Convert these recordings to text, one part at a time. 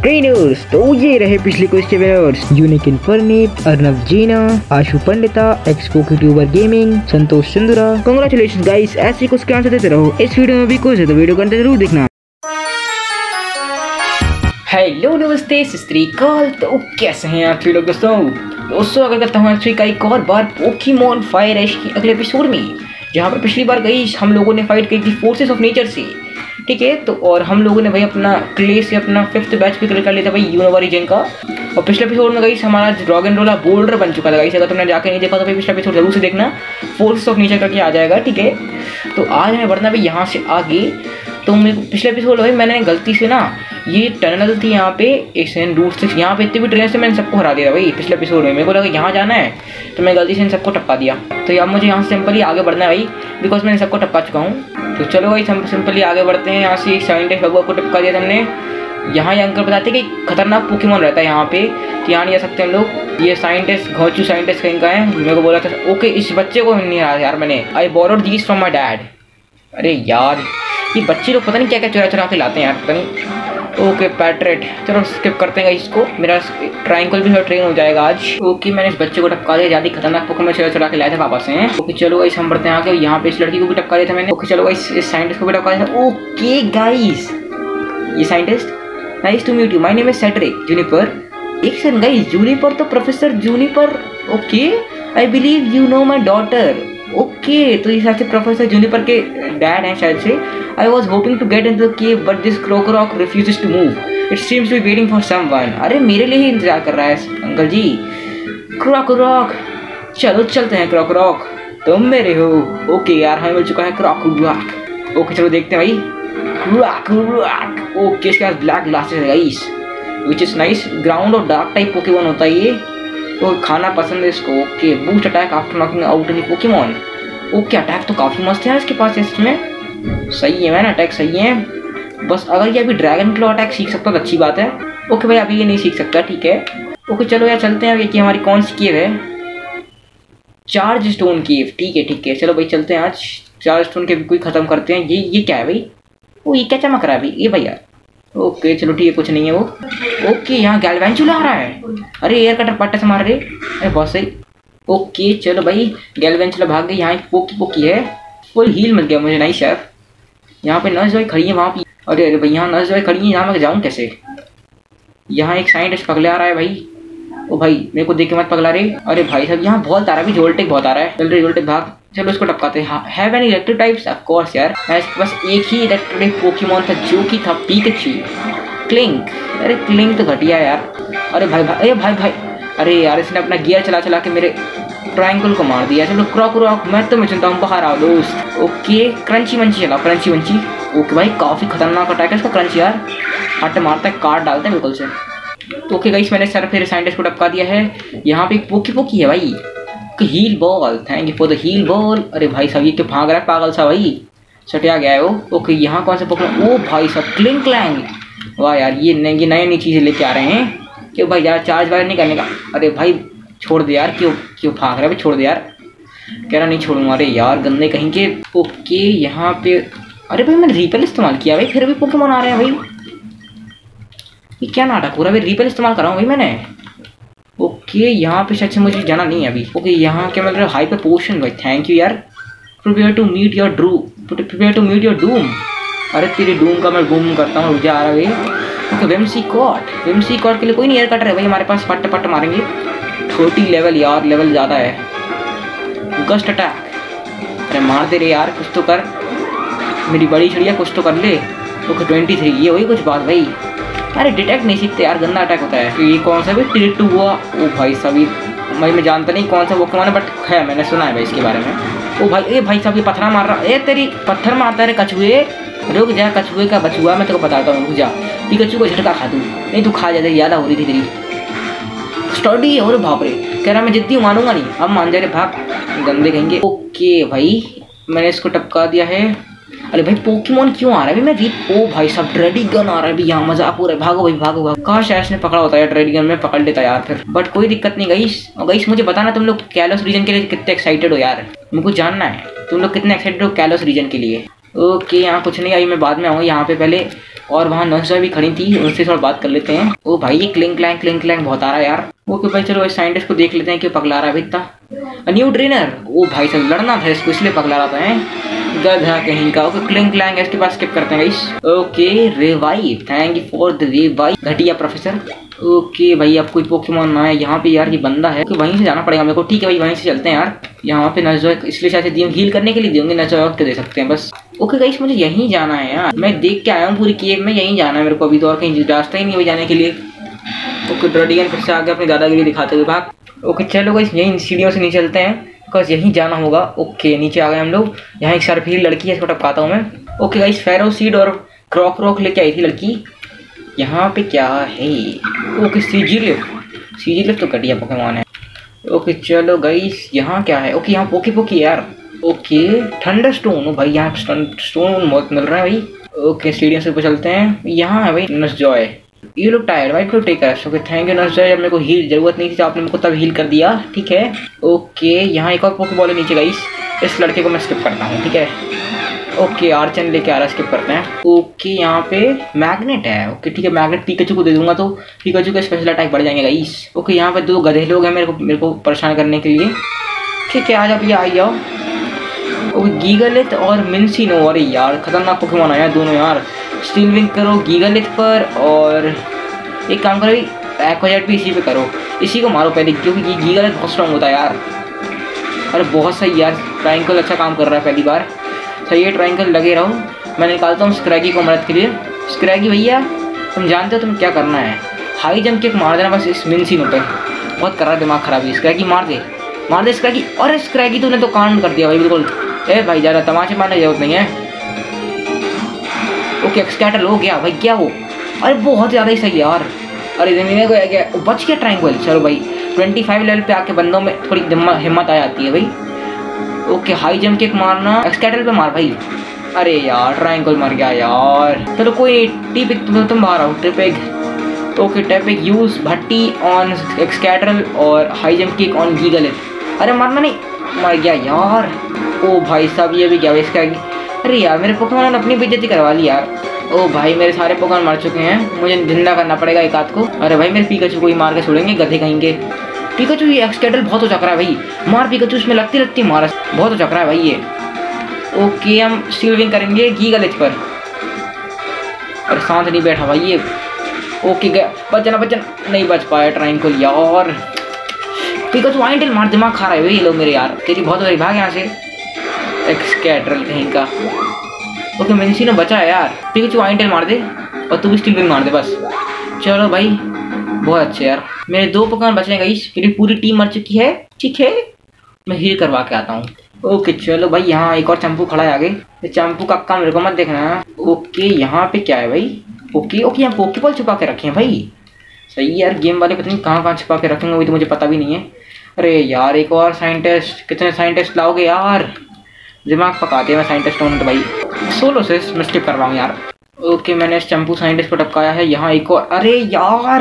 Trainers. तो ये रहे पिछले कुछ विनर्स: यूनिकिन Parneet, Arnav Jeena, Ashu Pandita, expo tuber gaming, Santosh Sindhura. Congratulation guys, ऐसे कुछ आंसर देते रहो। इस वीडियो में भी कुछ है तो वीडियो को जरूर देखना। हेलो नमस्ते सत श्री अकाल। तो कैसे हैं आप लोग दोस्तों स्वागत करता हूँ का एक और बार पोकेमॉन फायर एश के अगले एपिसोड में, जहाँ पर पिछली बार गई हम लोगों ने फाइट की थी फोर्सेस ऑफ नेचर से। ठीक है, तो और हम लोगों ने भाई अपना क्ले से अपना 5th बैच भी कर लिया था भाई यूनोवा रीजन का। और पिछले एपिसोड में गई हमारा ड्रैगनरोला बोल्डर बन चुका था गाइस। अगर तुमने जाकर नहीं देखा तो भाई पिछला एपिसोड जरूर से देखना, फोर्सेस ऑफ नेचर करके आ जाएगा। ठीक है, तो आज हमें बढ़ना भाई यहाँ से आगे। तो मेरे पिछले एपिसोड भाई मैंने गलती से ना ये टनल थी यहाँ पे एक सेकंड रूट से, यहाँ पे इतने भी ट्रेन से मैंने सबको हरा दिया भाई पिछले एपिसोड में। मेरे को लगा यहाँ जाना है तो मैं गलती से इन सबको टपका दिया। तो अब मुझे यहाँ से सिंपली आगे बढ़ना है भाई, बिकॉज मैंने सबको टपका चुका हूँ। तो चलो भाई सिंपली आगे बढ़ते हैं। यहाँ से एक साइंटिस्ट बबुआ को टपका दिया हमने। यहाँ ये अंकल बताते हैं कि खतरनाक पोकेमॉन रहता है यहाँ पे, तो यहाँ नहीं जा सकते हम लोग। ये साइंटिस्ट घोचू साइंटिस्ट कहीं का है, मेरे को बोला था। ओके, इस बच्चे को नहीं हरा यार मैंने। I borrowed these from my dad. अरे यार ये बच्चे लोग पता नहीं क्या क्या चुरा चुरा के लाते हैं यार, पता नहीं। ओके पैट्रेट, चलो स्किप करते हैं इसको। मेरा ट्रायंगल भी ट्रेन हो जाएगा आज। ओके, मैंने इस बच्चे को टपका दिया। ज़्यादा खतरनाक पोकेमॉन चुरा चुरा के लाए थे पापा से। ओके चलो गाइस हम बढ़ते हैं आगे। यहाँ पे इस लड़की को भी टपका दिया था मैंने। ओके चलो गाइस इस साइंटिस्ट को भी टपका दिया था। ओके गाइस ये scientist, nice to meet you, my name is Cedric Juniper. एक सेकंड गाइस, जूनिपर तो professor Juniper. Okay I believe you know my daughter. Okay, तो इस हिसाब से प्रोफेसर जूनिपर के डैड हैं शायद से। I was hoping to get into the cave, but this Krokorok refuses to move. It seems to be waiting for someone. अरे मेरे लिए ही इंतजार कर रहा है अंकल जी। Krokorok, चलो चलते हैं Krokorok, तुम मेरे हो। ओके यार हमें मिल चुका है Krokorok। ओके चलो देखते हैं भाई Krokorok। ओके इसके पास ब्लैक ग्लासेस है guys, which is nice. Ground और डार्क टाइप पोकेमॉन होता है ये, तो खाना पसंद है इसको। Okay boost attack after knocking out any Pokemon. Okay attack तो काफी मस्त है इसके पास इसमें, सही है मैन, अटैक सही है। बस अगर ये अभी ड्रैगन क्लॉ अटैक सीख सकता तो अच्छी बात है। ओके भाई अभी ये नहीं सीख सकता, ठीक है। ओके चलो यार चलते हैं कि हमारी कौन सी केव है, चार्ज स्टोन केव। ठीक है चलो भाई चलते हैं आज चार्ज स्टोन केव कोई ख़त्म करते हैं। ये क्या है भाई, वो ये क्या चमक रहा है भाई ये भैया। ओके चलो ठीक है कुछ नहीं है वो। ओके यहाँ गैल्वेंचुला आ रहा है। अरे एयर कटर पट्टा से मार रहे, अरे बहुत सही। ओके चलो भाई गैल्वेंचुला भाग गई। यहाँ एक पोकी है, फुल हील मिल गया मुझे। नहीं शेफ यहाँ पे नर्स भाई खड़ी है वहाँ पे। अरे भाई यहाँ नर्स भाई खड़ी है, यहाँ मैं जाऊँ कैसे। यहाँ एक साइंटिस्ट पगला आ रहा है भाई। ओ भाई मेरे को देख के मत पगला रहे। अरे भाई साहब यहाँ बहुत आ रहा है, अभी वोल्टेज बहुत आ रहा है। चल रही वोल्टेज भाग, चलो इसको टपकाते हैं। Have any electric types? Of course यार, बस एक ही इलेक्ट्रिक पोकेमॉन था जो कि था पिकाचू। क्लिंक, अरे क्लिंक तो घटिया यार। अरे भाई अरे यार इसने अपना गियर चला चला के मेरे ट्रायंगल को मार दिया। चलो Krokorok मैं तो मैं चलता हूँ बाहर आओ दोस्त। ओके क्रंची मंची चला, क्रंची मंची। ओके भाई काफ़ी खतरनाक अटैक है इसका क्रंची यार, हट मारता है, काट डालता है बिल्कुल से। ओके गाइस मैंने सर फिर साइंटिस्ट को टपका दिया है। यहाँ पे एक पोकी है भाई, heal ball, thank you for the heal ball. अरे भाई साहब ये क्या भाग रहा है पागल सा भाई, सटिया गया है वो। ओके यहाँ कौन सा पोकेमॉन, ओ भाई साहब क्लिंग क्लैंग। वाह यार ये नई चीज़ें लेके आ रहे हैं। क्यों भाई यार चार्ज वायर नहीं करने का। अरे भाई छोड़ दे यार, क्यों भाग रहा है भाई, छोड़ दे यार। कह रहा नहीं छोड़ूंगा। अरे यार गंदे कहीं के। ओके यहाँ पे, अरे भाई मैंने रिपेल इस्तेमाल किया भाई, फिर भी पोकेमॉन आ रहे हैं भाई। ये क्या नाटक हो रहा है भाई, रिपेल इस्तेमाल कर रहा हूँ भाई मैंने। ओके यहाँ पे शायद से मुझे जाना नहीं है अभी। ओके यहाँ क्या मिल रहा है, हाइपर पोशन भाई, थैंक यू यार। Prepare to meet your doom. अरे तेरी डूम का मैं बूम करता हूँ, रुक जा रहा है भाई। ओके विम्सी कॉट के लिए कोई नहीं एयर कटर है भाई हमारे पास, पट्ट मारेंगे। 30 लेवल यार, लेवल ज़्यादा है। गस्ट अटैक, अरे मार दे रे यार, कुछ तो कर मेरी बड़ी चिड़िया, कुछ तो कर ले। ओके 23, ये वही कुछ बात भाई। अरे डिटेक्ट नहीं सीखते यार, गंदा अटैक होता है। तो ये कौन सा भाई टिरिटू हुआ। ओ भाई सभी मैं जानता नहीं कौन सा पोकेमॉन है, बट है मैंने सुना है भाई इसके बारे में। ओ भाई ए भाई साहब ये पत्थर मार रहा है, तेरी पत्थर मारता है कछुए। रुक जा कछुए का बछुआ, मैं तेरे को बताता हूँ, रुक जा। पिकाचू को झटका खा दूँ, नहीं तू खा जा, ज़्यादा हो रही थी तेरी स्टडी। और बाप रे कह रहा मैं जितनी मानूंगा नहीं, अब मान जा रे भाग, गंदे कहेंगे। ओके भाई मैंने इसको टपका दिया है। अरे भाई पोकेमॉन क्यों आ रहा है भाई, मैं ओ भाई साहब ड्रेडिगन आ रहा है भाई, यहाँ मजाक हो रहा है। भागो भाई भागो। काश ऐश ने पकड़ा होता है ड्रेडिगन में, पकड़ लेता यार फिर, बट कोई दिक्कत नहीं गाइस। और गाइस मुझे बताना तुम लोग कैलोस रीजन के लिए कितने एक्साइटेड हो यार, मुझको जानना है तुम लोग कितने एक्साइटेड हो कैलोस रीजन के लिए। ओके यहाँ कुछ नहीं, आई मैं बाद में आऊँगा यहाँ पे पहले। और वहाँ नर्स भी खड़ी थी, उनसे थोड़ा बात कर लेते हैं। ओ भाई ये क्लिंग क्लैंग बहुत आ रहा है यार। ओके भाई चलो इस साइंटिस्ट को देख लेते हैं कि पगला रहा है इतना। न्यू ट्रेनर, ओ भाई सब लड़ना था इसको इसलिए पगला रहा था। गधा कहीं का। ओके क्लिंग क्लैंग इसके पास स्किप करते हैं guys. Okay revive, thank you for the revive घटिया प्रोफेसर। ओके भाई अब कोई पोकेमॉन ना है यहाँ पे यार, ये बंदा है तो वहीं से जाना पड़ेगा मेरे को। ठीक है भाई वहीं से चलते हैं यार। यहाँ पे नजोएक इसलिए शायद दिए हील करने के लिए देंगे, नजोएक दे सकते हैं बस। ओके गाइस मुझे यहीं जाना है यार, मैं देख के आया हूँ पूरी केव में, यहीं जाना है मेरे को। अभी तो और कहीं रास्ता ही नहीं है जाने के लिए। ओके ड्रडियन फिर से आगे अपनी दादागिरी दिखाते हुए भाग। ओके चलो गाइस यहीं सीढ़ियों से नीचे चलते हैं बिकॉज यहीं जाना होगा। ओके नीचे आ गए हम लोग। यहाँ एक सर्फीली लड़की है, इसको टपकाता हूँ मैं। ओके गाइस फेरो सीड और क्रॉक लेके आई थी लड़की। यहाँ पे क्या है? ओके सीजीलिफ तो घटिया पोकेमॉन है। ओके चलो गाइस यहाँ क्या है? ओके यहाँ पोकी यार। ओके थंडर स्टोन, भाई यहाँ स्टोन बहुत मिल रहा है भाई। ओके सीढ़ियों से ऊपर चलते हैं। यहाँ है भाई नर्सजॉय। यू लुक टायर्ड भाई, to take rest. Okay thank you nurse Joy, जब मेरे को हील जरूरत नहीं थी तो आपने मेरे को तब हील कर दिया, ठीक है। ओके यहाँ एक और पोकेबॉल है नीचे गाइस, इस लड़के को मैं स्किप करता हूँ, ठीक है। ओके आर्चन लेके आ रहा है, स्किप करते हैं। ओके यहाँ पे मैग्नेट है। ओके ठीक है मैग्नेट पिकाचू को दे दूंगा तो पिकाचू का स्पेशल अटैक बढ़ जाएंगे गाइस। ओके यहाँ पे दो गधे लोग हैं मेरे को परेशान करने के लिए, ठीक है। आ जाओ भैया, आ जाओ। ओके गीगालिथ और मिन्सिनो, अरे यार खतरनाक पोकेमॉन आया दोनों यार। स्टील विंग करो गीगालिथ पर, और एक काम करो एक्वाजेट भी इसी पे करो, इसी को मारो पहले क्योंकि गीगालिथ बहुत स्ट्रॉन्ग होता है यार। अरे बहुत सही यार, ट्रायंगल अच्छा काम कर रहा है पहली बार। सही है ट्रायंगल, लगे रहो। मैं निकालता हूँ स्क्रैगी को मदद के लिए। स्क्रैगी भैया तुम जानते हो तुम्हें क्या करना है, हाई जंप किक मार देना बस इस मिन्सिनो पे। बहुत कर रहा है दिमाग खराब है। स्क्रैगी मार दे स्क्रैगी। अरे स्क्रैगी तूने तो कांड कर दिया भाई बिल्कुल। ए भाई ज़्यादा तमाचे मारने की जरूरत नहीं है। ओके एक्सकैटल हो गया भाई, क्या हो? अरे बहुत ज़्यादा ही सही यार। अरे ज़मीन को गया बच गया ट्रायंगल। चलो भाई 25 लेवल पे आके बंदों में थोड़ी हिम्मत आ जाती है भाई। ओके हाई जंप किक मारना, एक्सकैटल पे मार भाई। अरे यार ट्रायंगल मर गया यार। चलो कोई टिपिक तुम बाहर आओ। टिपिक ओके टिपिक यूज भट्टी ऑन एक्सकैटल और high jump kick on Gigalith. अरे मरना नहीं, मर गया यार। ओ भाई साहब ये भी क्या इसका। अरे यार मेरे पोकेमॉन ने अपनी बेइज्जती करवा ली यार। ओ भाई मेरे सारे पोकेमॉन मर चुके हैं, मुझे जिंदा करना पड़ेगा एक आध को। अरे भाई मेरे पिकाचू को ही मार के छोड़ेंगे गधे कहेंगे। पिकाचू ये एक्सकैटल बहुत हो चक्रा है भाई, मार पिकाचू उसमें लगती मार, बहुत हो चक्रा है भाई ये। ओके हम स्टील विंग करेंगे गीगालिथ पर। अरे शांत नहीं बैठा भाई ये। ओके गया, बचना नहीं बच पाया ट्रायंगल यार। पिकाचू आइंडल मार, दिमाग खा रहा है ये लोग मेरे यार। तेरी बहुत बड़ी भाग यहाँ से एक्सकैटल कहीं का। ओके मिन्सिनो बचा है यार। पिकाचू आइंडल मार दे और तू भी स्टील विंग मार दे बस। चलो भाई बहुत अच्छे यार, मेरे 2 पोकेमॉन बचने गाइस, मेरी पूरी टीम मर चुकी है, ठीक है। मैं हील करवा के आता हूँ। ओके चलो भाई यहाँ एक और चंपू खड़ा है आगे। चंपू का काम मेरे को मत देखना। ओके यहाँ पे क्या है भाई? ओके यहाँ पोकेबॉल छुपा के रखे हैं भाई। सही है यार, गेम वाले पता नहीं कहाँ छुपा के रखेंगे, वही तो मुझे पता भी नहीं है। अरे यार एक और साइंटिस्ट, कितने साइंटिस्ट लाओगे यार, दिमाग पकाते हैं। मैं साइंटिस्ट हूँ तो भाई सोलो से मैं स्किप कर रहा हूँ यार। ओके मैंने इस चंपू साइंटिस्ट को टपकाया है। यहाँ एक और, अरे यार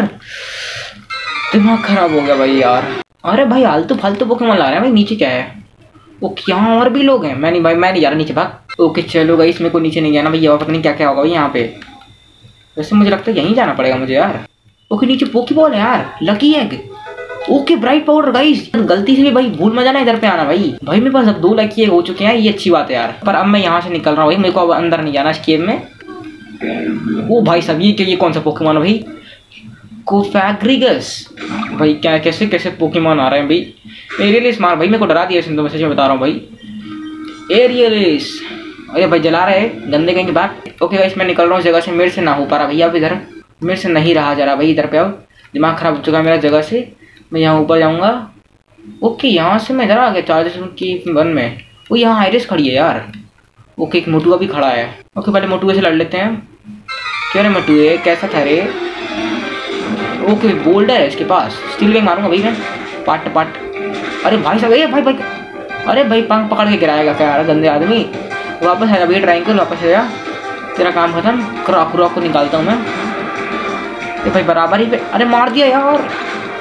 दिमाग खराब हो गया भाई यार। अरे भाई आलतू फालतू पोकेमॉन ला रहे हैं भाई। नीचे क्या है? ओके यहाँ और भी लोग हैं। मैं नहीं जा रहा नीचे, भाग। ओके चलो गाइस मेरे को नीचे नहीं जाना भैया, पता नहीं क्या क्या होगा भाई यहाँ पे। वैसे मुझे लगता है यहीं जाना पड़ेगा मुझे यार। ओके नीचे पोकेबॉल है यार, lucky egg. Okay bright powder guys, गलती से भी भाई भूल मत जाना इधर पे आना भाई। भाई मेरे पास अब 2 लकी एग हो चुके हैं, ये अच्छी बात है यार। पर अब मैं यहाँ से निकल रहा हूँ भाई, मेरे को अब अंदर नहीं जाना इस केव में। ओ भाई सब ये कौन सा पोकेमॉन है भाई? कोफैग्रिगस भाई, क्या कैसे पोकेमॉन आ रहे हैं भाई। एरियलिस मार भाई, मेरे को डरा दिया इसने तो, मैं सच में बता रहा हूँ भाई। एरियलिस, अरे भाई जला रहे गंदे कहीं के बात। ओके गाइस मैं निकल रहा हूँ जगह से, मेरे से ना हो पा रहा भैया अब इधर, मेरे से नहीं रहा जा रहा भाई। इधर पे आओ, दिमाग खराब हो चुका है मेरा जगह से। मैं यहाँ ऊपर जाऊँगा। ओके यहाँ से मैं इधर आ गया चार्जर्स की 1 में। वो यहाँ आइरिस खड़ी है यार। ओके एक मोटुआ भी खड़ा है। ओके पहले मोटुए से लड़ लेते हैं। क्या रे मोटुए कैसा था रे? ओके बोल्डर है इसके पास, स्टील विंग मारूंगा भाई मैं, पाट। अरे भाई साहब ये भाई अरे भाई पंख पकड़ के गिराएगा क्या यार गंदे आदमी। वापस आया भैया ट्रायंगल, वापस आया, तेरा काम खत्म। क्रॉक को निकालता हूँ मैं। ये भाई बराबर ही पे, अरे मार दिया यार।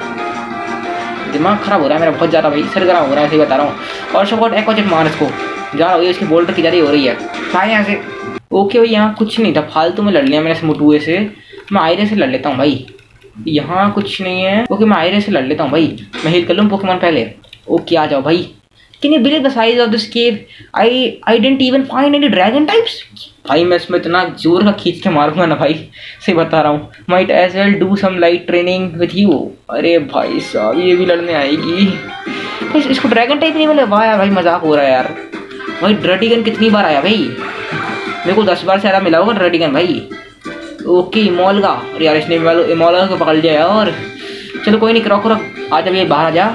दिमाग खराब हो रहा है मेरा बहुत ज़्यादा भाई, सर गर्म हो रहा है ऐसे बता रहा हूँ। और शॉट एक्वाजेट मार इसको। जा रहा है, इसकी बोल्ट की ज़्यादा हो रही है। भाई यहाँ से ओके भाई, यहाँ कुछ नहीं था, फालतू में लड़ लिया मैंने इस मुटुए से। मैं आयरे से लड़ लेता हूँ भाई, यहाँ कुछ नहीं है। ओके मैं आयरे से लड़ लेता हूँ भाई, मैं हील कर लूँ पोकेमॉन पहले। ओके आ जाओ भाई। Can you believe the size of this cave? I didn't even find any dragon types. भाई मैं इसमें इतना जोर का खींच के मारूंगा ना भाई, सही बता रहा हूँ। Might as well do some light training with you. अरे भाई साहब ये भी लड़ने आएगी। इसको ड्रैगन टाइप नहीं मिले? वाह यार भाई मजाक हो रहा है यार। भाई ड्रैगन कितनी बार आया भाई? मेरे को 10 बार से ज़्यादा मिला होगा ड्रैगन भाई। ओके इमोल्गा, अरे यार इसने इमोल्गा को पकड़ लिया यार। चलो कोई नहीं, क्रॉक आ जा भैया, बाहर आ जा,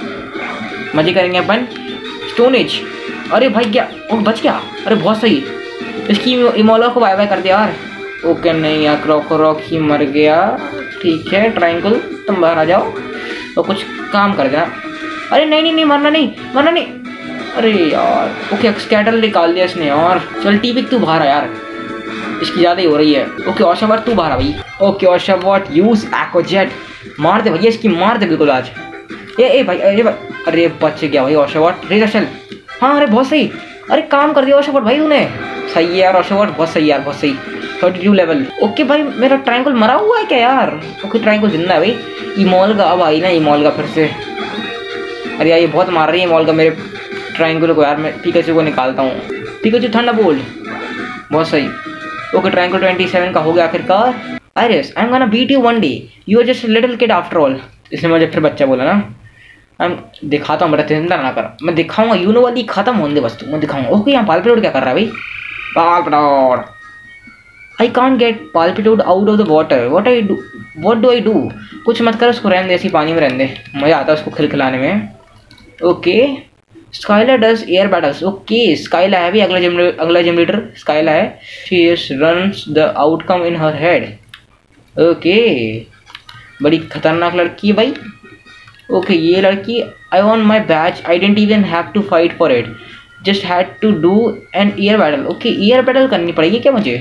मजे करेंगे अपन। स्टोन एज, अरे भाई क्या वो बच गया? अरे बहुत सही, इसकी इमोल्गा को बाय बाय कर दिया यार। ओके नहीं यार, क्रॉक ही मर गया। ठीक है ट्रायंगल तुम बाहर आ जाओ और कुछ काम कर देना। अरे नहीं नहीं नहीं, मरना नहीं, मरना नहीं। अरे यार ओके स्कैटर निकाल दिया इसने यार। चल टीपिक तू बाहर आ यार, इसकी ज़्यादा ही हो रही है। ओके ओशावॉट तू बाहर आ भाई। ओके ओशावॉट यूज एक्वाजेट, मार दे भैया इसकी, मार दे बिल्कुल आज। ए भाई, अरे भाई, अरे बच गया भाई ओशावॉट। रेजर चल, हाँ अरे बहुत सही, अरे काम कर दिया ओशावॉट भाई तूने। सही है यार ओशावॉट, बहुत सही यार, बहुत सही। 32 लेवल। ओके भाई मेरा ट्रायंगल मरा हुआ है क्या यार? ओके ट्रायंगल जिंदा है भाई। इमोल्गा अब आई ना, इमोल्गा फिर से। अरे यार ये बहुत मार रही है इमोल्गा मेरे ट्रायंगल को यार। मैं पिकाचू को निकालता हूँ। पिकाचू थंडरबोल्ट, बहुत सही। ओके ट्रायंगल 27 का हो गया आखिरकार। Iris I am gonna beat you one day, you are just little kid after all. इसने मुझे फिर बच्चा बोला ना। मैं दिखाता हूँ, मेरा चिंता ना कर, मैं दिखाऊंगा। यूनो वाली खत्म होने दे बस तू, मैं दिखाऊंगा। ओके यहाँ पालपिटोड क्या कर रहा है भाई? Palpitoad, I can't get Palpitoad out of the water, what do I do? कुछ मत कर, उसको रहने दे, ऐसी पानी में रहने दे, मज़ा आता है उसको खिलखिलाने में। Okay Skyla does air battles. Okay Skyla है भी अगला जिम लीडर स्काइला है। She runs the outcome in her head. Okay बड़ी खतरनाक लड़की है भाई। ओके ये लड़की, I want my badge, I didn't even have to fight for it, just had to do an air battle. Okay air battle करनी पड़ेगी क्या मुझे?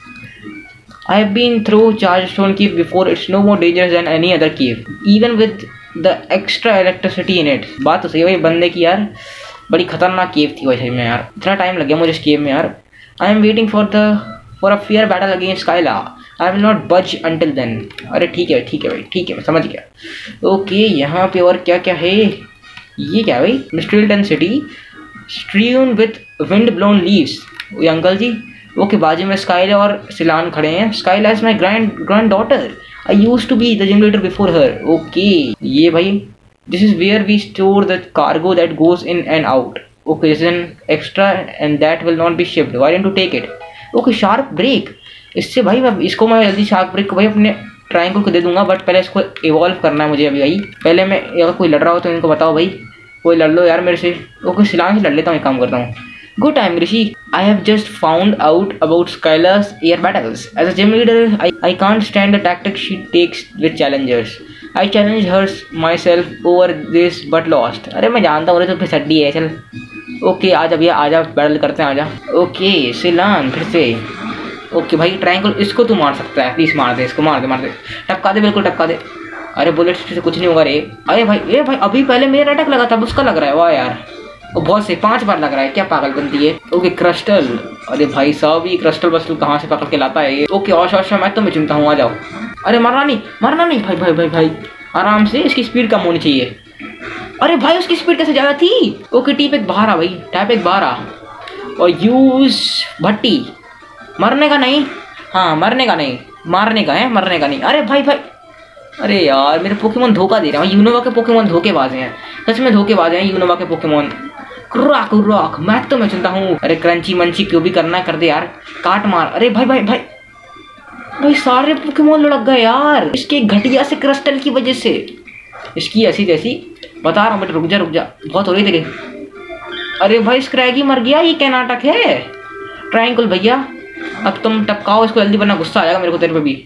I have been through Chargestone cave before, it's no more dangerous than any other cave even with the extra electricity in it. बात तो सही है भाई बंदे की यार, बड़ी खतरनाक केव थी वैसे में यार। इतना टाइम लग गया मुझे इस केव में यार। I am waiting for a fair battle against Skyla, I will not budge until then. अरे ठीक है भाई, ठीक है मैं समझ गया। ओके यहाँ पे और क्या क्या है? ये क्या है भाई? Mistralton city strewn with wind blown leaves. ये अंकल जी। ओके बाजू में स्काइला और सिलान खड़े हैं। Skyla is my granddaughter, I used to be the gym leader before her. Okay ये भाई this is where we store the cargo that goes in and out. Okay this is an extra and that will not be shipped, why don't you take it? Okay sharp break, इससे भाई इसको मैं जल्दी sharp break को भाई अपने triangle को दे दूंगा, बट पहले इसको इवॉल्व करना है मुझे अभी भाई। पहले मैं अगर कोई लड़ रहा हो तो इनको बताओ भाई, कोई लड़ लो यार मेरे से। ओके सिलान से लड़ लेता हूँ, एक काम करता हूँ। Good time Rishi, I have just found out about Skyla's air battles. As a gym leader I can't stand the tactic she takes with challengers, I challenge her myself over this but lost. अरे मैं जानता हूँ तो फिर सड्डी है, चल। Okay आ जा भैया, आ जा बैटल करते हैं, आ जा। ओके सिलान फिर से। ओके भाई ट्रायंगल इसको तू मार सकता है, प्लीज़ मार दे इसको, मार दे, टपका दे, बिल्कुल टपका दे। अरे बुलेट से कुछ नहीं होगा रे। अरे भाई ए भाई अभी पहले मेरा अटैक लगा था, उसका लग रहा है। वाह यार वो बहुत से 5 बार लग रहा है, क्या पागल बनती है। ओके क्रिस्टल, अरे भाई साहब ये क्रिस्टल वस्टल कहाँ से पकड़ के लाता है ये। ओके औशा मैं तो मैं चिंता हूँ, आ जाओ। अरे मरना नहीं भाई आराम से, इसकी स्पीड कम होनी चाहिए। अरे भाई उसकी स्पीड कैसे ज़्यादा थी। ओके टी पे बाहर आ भाई, टैप एक बाहर आ और यूज भट्टी। मरने का नहीं, हाँ मरने का नहीं, मारने का है, मरने का नहीं। अरे भाई अरे यार मेरे पोकेमोन धोखा दे रहे हैं, यूनोवा के पोकेमोन धोखेबाज हैं, सच में धोखेबाज हैं यूनोवा के पोकेमोन। रॉक मैं तो मैं चिंता हूँ। अरे क्रंची मंची क्यों भी करना कर दे यार, काट मार। अरे भाई सारे पोकेमोन लुढ़क गए यार इसके घटिया से क्रिस्टल की वजह से। इसकी ऐसी तैसी बता रहा हूँ, बट रुक जा बहुत हो रही तेरी। अरे भाई स्क्रैगी मर गया, ये क्या नाटक है। ट्रायंगल भैया अब तुम टपकाओ इसको जल्दी, वरना गुस्सा आएगा मेरे को तेरे पे भी।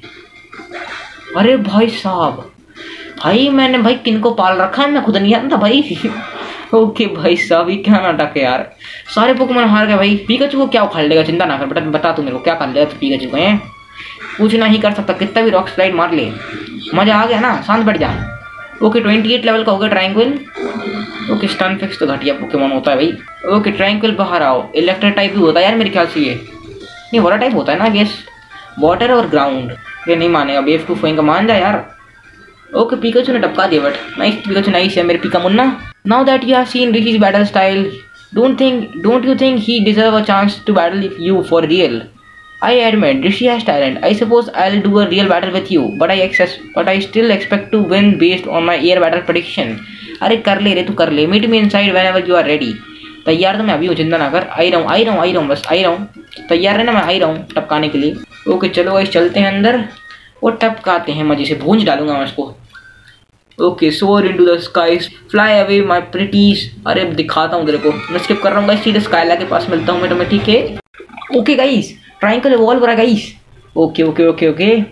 अरे भाई साहब भाई मैंने भाई किनको पाल रखा है, मैं खुद नहीं जानता भाई। ओके भाई साहब ये क्या नाटक है यार, सारे पोकेमोन हार गए भाई। पिकाचू को क्या उखाड़ लेगा, चिंता ना कर बेटा, बता तू मेरे को क्या कर लेगा। तो पिकाचू को है कुछ नहीं कर सकता, कितना भी रॉक स्लाइड मार ले, मजा आ गया ना, शांत बैठ जा। ओके 28 लेवल का हो गया ट्रायंगल। ओके स्टनफिक्स तो घटिया पोकेमोन होता है भाई। ओके ट्रैंक्विल बाहर आओ। इलेक्ट्रिक टाइप भी होता है यार मेरे ख्याल से, ये नहीं वाटर टाइप होता है ना गेस, वाटर और ग्राउंड। ये नहीं मानेगा बेवकूफ का, मान जा यार। ओके पिकाचू ने टपका दिया बट नाइस पिकाचू, नाइस है मेरे पिका मुन्ना। Now that you have seen Rishi's battle style, don't you think he deserve a chance to battle you for real? I admit Rishi has talent. I suppose I'll do a real battle with you, but I still expect to win based on my air battle prediction. अरे कर ले रे तू, कर ले। Meet me inside whenever you are ready. तैयार तो मैं अभी हूँ, चिंता ना कर। आई रहा हूँ बस आई रहा हूँ। तैयार है ना, मैं आई रहा हूँ टपकाने के लिए। ओके चलो गाइस चलते हैं अंदर और टपकाते हैं मजे से, भूंज डालूंगा मैं उसको। Okay soar into the skies, fly away my pretties. अरे दिखाता हूँ तेरे को, मैं स्किप कर रहा हूँ गाइस, सीधे स्काइला के पास मिलता हूँ मैं तुम्हें, ठीक है। ओके गाइस ट्रायंगल इवॉल्व हो रहा है गाइस। ओके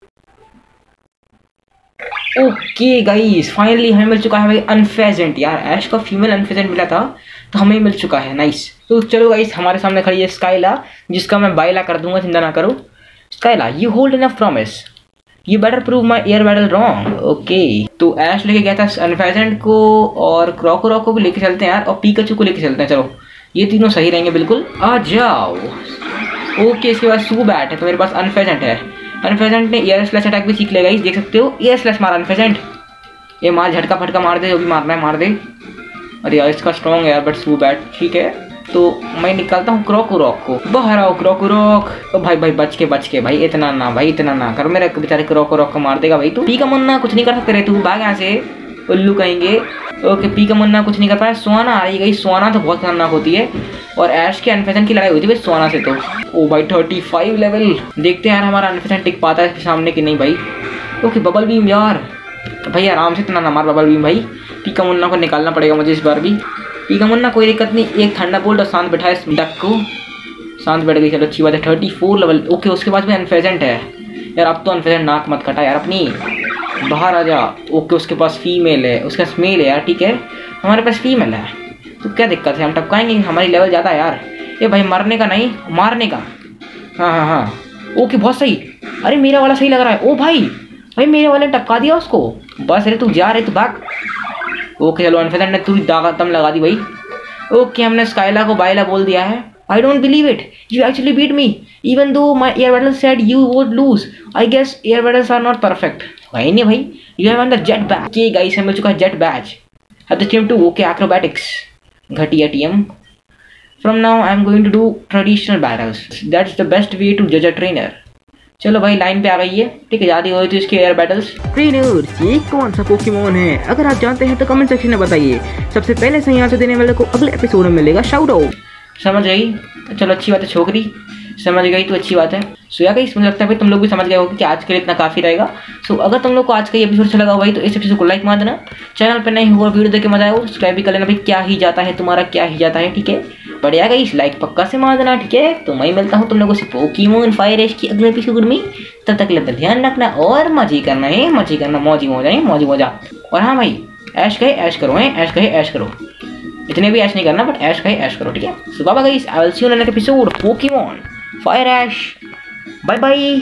गाइस फाइनली हमें मिल चुका है भाई अनफेजेंट। यार ऐश का फीमेल अनफेजेंट मिला था तो हमें मिल चुका है, नाइस। तो चलो गाइस हमारे सामने खड़ी है स्काइला, जिसका मैं बाइला कर दूंगा, चिंता ना करो। Skyla you hold enough promise, you better prove my air battle wrong. Okay तो ऐश लेके गया था अनफेजेंट को, और क्रॉकोरॉक को भी लेके चलते हैं यार, और पिकाचू को लेके चलते हैं। चलो ये तीनों सही रहेंगे बिल्कुल, आ जाओ। ओके इसके बाद सुबैट है, तो मेरे पास अनफेजेंट है। अनफेजेंट ने एयर स्लैश अटैक भी सीख लेगा, देख सकते हो। एयर स्लैश मारा अनफेजेंट, ये मार झटका फटका मार दे, जो भी मारना है मार दे। अरे यार इसका स्ट्रॉन्ग है यार बट सुबैट, ठीक है। तो मैं निकालता हूँ क्रॉकोरॉक को, बाहर आओ क्रॉकोरॉक। तो भाई बच के भाई, इतना ना कर, मेरे बेचारे क्रॉकोरॉक को मार देगा भाई तू। पी का मुन्ना कुछ नहीं कर सकते रे तू, भाग यहाँ से उल्लू कहेंगे। ओके पी का मुन्ना कुछ नहीं कर पाया। स्वाना आ रही गई, स्वाना तो बहुत खतरनाक होती है, और ऐश के अनफेजेंट की लड़ाई हुई थी भाई स्वाना से। तो ओ भाई 35 लेवल, देखते हैं यार हमारा अनफेजेंट टिक पाता है इसके सामने कि नहीं भाई। ओके बबल बीम यार, भाई आराम से इतना ना मार बबल बीम भाई। पी का मुन्ना को निकालना पड़ेगा मुझे इस बार भी। पी का मुन्ना कोई दिक्कत नहीं, एक थंडरबोल्ट और शांत बैठा है इस डक को, शांत बैठ गई, चलो अच्छी बात है। 34 लेवल। ओके उसके बाद भी अनफेजेंट है यार, अब तो अनफेजेंट नाक मत कटा यार अपनी, बाहर आ जा। ओके उसके पास फीमेल है, उसका मेल है यार, ठीक है। हमारे पास फीमेल है तो क्या दिक्कत है, हम टपकाएंगे, हमारी लेवल ज़्यादा है यार। ये भाई मरने का नहीं, मारने का। हाँ ओके बहुत सही। अरे मेरा वाला सही लग रहा है। ओ भाई मेरे वाले ने टपका दिया उसको, बस अरे तू जा रहे तू भाग। ओके चलो अनफेजेंट ने तू दम लगा दी भाई। ओके हमने स्काइला को बाइला बोल दिया है। I don't believe it. You actually beat me. Even though my air battle said you would lose. I guess air battles are not perfect. वही नहीं भाई। You have won the jet badge. Okay guys हमें मिल चुका है jet badge. At the team 2 okay acrobatics. घटिया टीम। From now I am going to do traditional battles. That's the best way to judge a trainer. चलो भाई line पे आ गई है, ठीक है। ज़्यादा हुई तो इसके एयर बैटल्स। ट्रेनर्स ये कौन सा पोकेमोन है, अगर आप जानते हैं तो कमेंट सेक्शन में बताइए। सबसे पहले सही आंसर देने वाले को अगले एपिसोड में मिलेगा शाउट आउट। समझ गई, चलो अच्छी बात है, छोकरी समझ गई तो अच्छी बात है। सो यार गाइस मुझे लगता है भाई तुम लोग भी समझ गए हो कि आज के लिए इतना काफ़ी रहेगा। सो अगर तुम लोग को आज का ये एपिसोड अच्छा लगा हो भाई तो इस एपिसोड को लाइक मार देना, चैनल पर नहीं हुआ वीडियो देख के मजा आया हो सब्सक्राइब भी कर लेना भाई। क्या ही जाता है तुम्हारा, क्या ही जाता है, ठीक है। बढ़िया गाइस लाइक पक्का से मार देना, ठीक है। तो मैं मिलता हूँ तुम लोगों से पोकेमोन फायर एश की अगले एपिसोड में, तब तक ले ध्यान रखना और मजे करना है, मजे करना, मौजी मौजा। और हाँ भाई ऐश कहे ऐश करो, ऐश कहे ऐश करो, इतने भी ऐश नहीं करना बट ऐश कहे ऐश करो, ठीक है। So bye guys, I will see you in next episode Pokemon fire Ash. Bye bye.